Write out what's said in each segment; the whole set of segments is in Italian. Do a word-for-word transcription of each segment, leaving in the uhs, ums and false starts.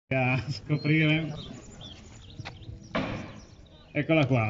A scoprire. Eccola qua.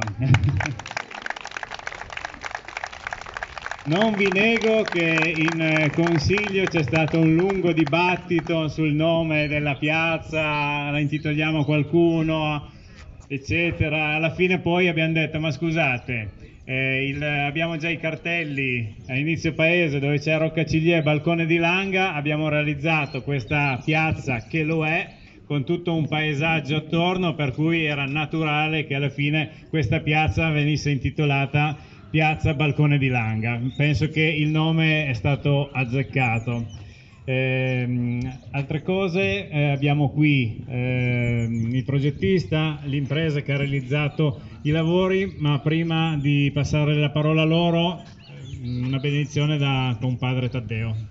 Non vi nego che in consiglio c'è stato un lungo dibattito sul nome della piazza, la intitoliamo qualcuno, eccetera. Alla fine poi abbiamo detto, ma scusate, eh, il, abbiamo già i cartelli a inizio paese dove c'è Roccacigliè e Balcone di Langa, abbiamo realizzato questa piazza che lo è, con tutto un paesaggio attorno, per cui era naturale che alla fine questa piazza venisse intitolata Piazza Balcone di Langa. Penso che il nome è stato azzeccato. Eh, altre cose, eh, abbiamo qui eh, il progettista, l'impresa che ha realizzato i lavori, ma prima di passare la parola a loro, una benedizione da compadre Taddeo.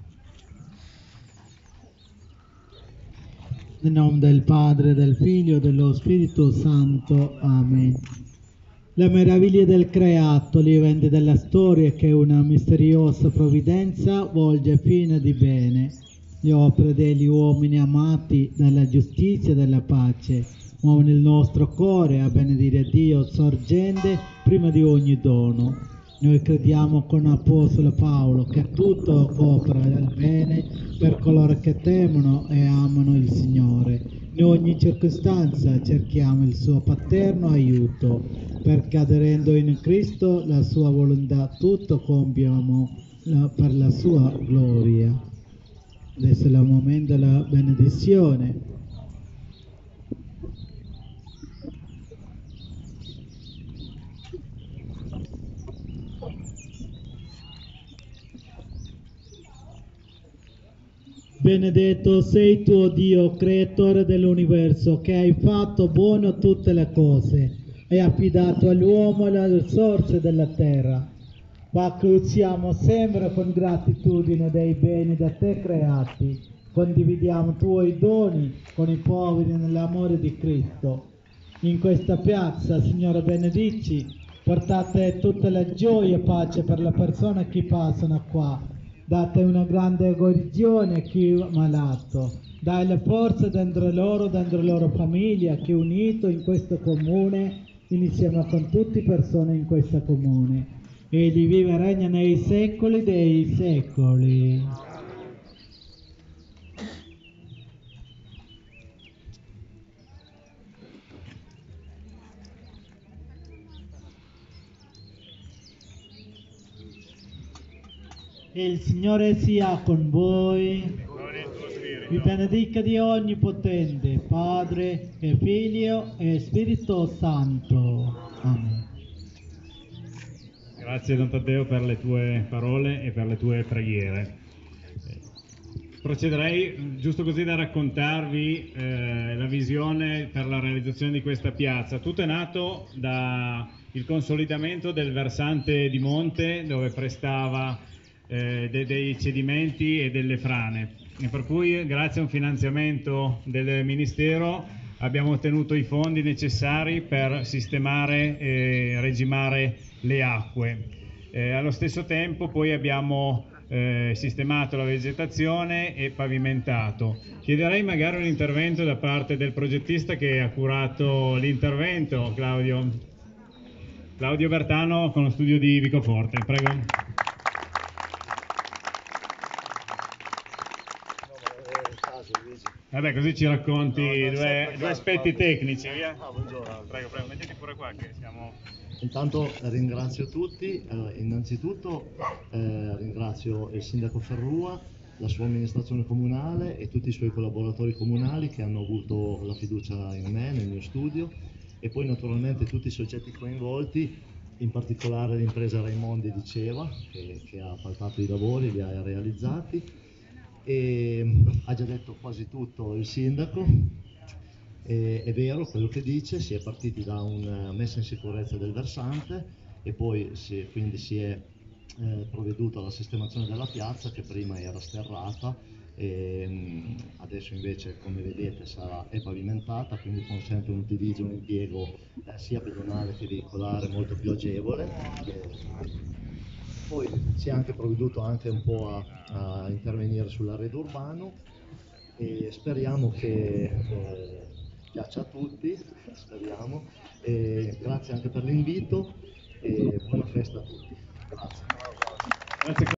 Nel nome del Padre, del Figlio e dello Spirito Santo. Amen. Le meraviglie del creato, gli eventi della storia che una misteriosa provvidenza volge fine di bene, le opere degli uomini amati della giustizia e della pace, muovono il nostro cuore a benedire Dio sorgente prima di ogni dono. Noi crediamo con Apostolo Paolo che tutto opera al bene per coloro che temono e amano il Signore. In ogni circostanza cerchiamo il suo paterno aiuto, perché aderendo in Cristo la sua volontà tutto compiamo per la sua gloria. Adesso è il momento della benedizione. Benedetto sei tu, Dio, creatore dell'universo, che hai fatto buono tutte le cose e affidato all'uomo le risorse della terra. Ma accusiamo sempre con gratitudine dei beni da te creati. Condividiamo i tuoi doni con i poveri nell'amore di Cristo. In questa piazza, Signore, benedici, portate tutta la gioia e pace per le persone che passano qua. Date una grande guarigione a chi è malato, dai le forze dentro loro, dentro la loro famiglia, che è unito in questo comune, insieme con tutte le persone in questo comune. Egli vive e regna nei secoli dei secoli. Il Signore sia con voi. Vi benedica di Onnipotente, Padre e Figlio e Spirito Santo. Amen. Grazie Don Taddeo per le tue parole e per le tue preghiere. Procederei giusto così da raccontarvi eh, la visione per la realizzazione di questa piazza. Tutto è nato dal consolidamento del versante di monte dove prestava eh, de dei cedimenti e delle frane, e per cui grazie a un finanziamento del Ministero abbiamo ottenuto i fondi necessari per sistemare e regimare le acque. Eh, allo stesso tempo poi abbiamo eh, sistemato la vegetazione e pavimentato. Chiederei magari un intervento da parte del progettista che ha curato l'intervento, Claudio. Claudio Bertano con lo studio di Vicoforte, prego. Vabbè, così ci racconti no, due, due aspetti tecnici, via. Ah, buongiorno. Prego, prego, mettiti pure qua che siamo... Intanto ringrazio tutti, allora, innanzitutto eh, ringrazio il sindaco Ferrua, la sua amministrazione comunale e tutti i suoi collaboratori comunali che hanno avuto la fiducia in me, nel mio studio, e poi naturalmente tutti i soggetti coinvolti, in particolare l'impresa Raimondi di Ceva che, che ha appaltato i lavori, li ha realizzati, e ha già detto quasi tutto il sindaco. E, è vero quello che dice, si è partiti da una messa in sicurezza del versante e poi si, quindi si è eh, provveduto alla sistemazione della piazza che prima era sterrata e mh, adesso invece, come vedete, sarà, è pavimentata, quindi consente un utilizzo, un impiego eh, sia pedonale che veicolare molto più agevole. Poi si è anche provveduto anche un po' a, a intervenire sull'arredo urbano e speriamo che eh, piaccia a tutti, speriamo, e grazie anche per l'invito e buona festa a tutti. Grazie. Grazie.